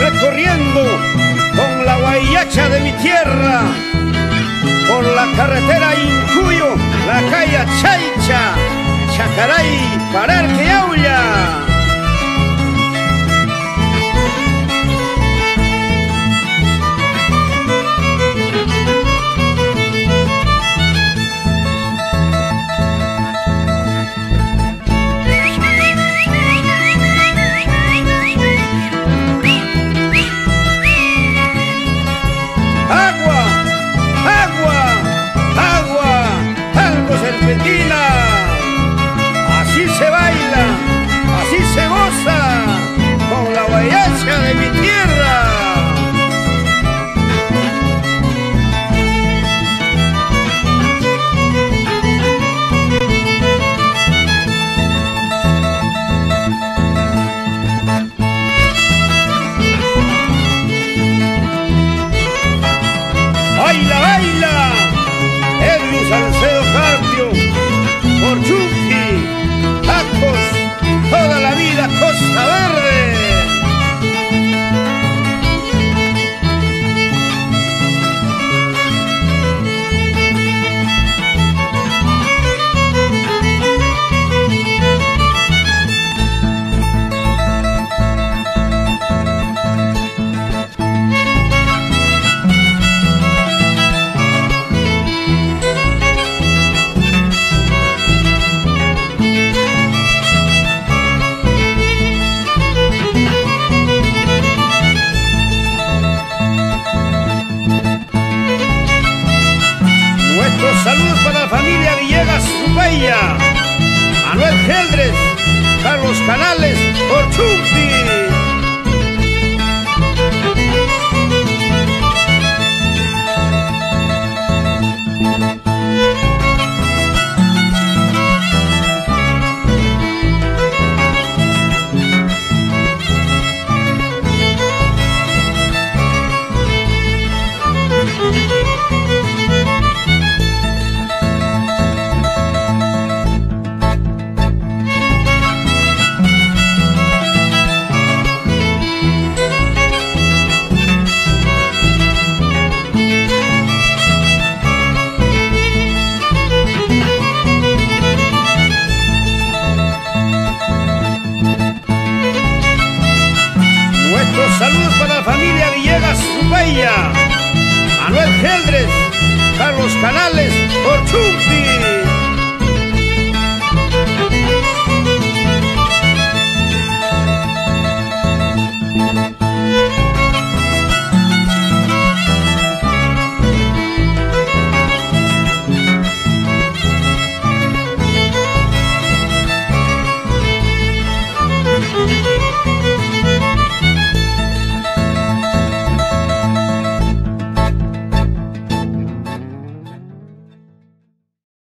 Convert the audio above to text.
recorriendo con la guayacha de mi tierra, por la carretera Incuyo, la calle Chaicha, Chacaray, Pararte y Aulla. Así se baila, así se goza con la guayacha de mi tierra. Baila, baila, Edwin Salcedo Carpio, por Chucky, tacos, toda la vida Costa Verde. Saludos para la familia Villegas Zubaya, Manuel Geldres, Carlos Canales, por Chumpi. Saludos para la familia Villegas Zubaya, Manuel Geldres, Carlos Canales, por Chumpi.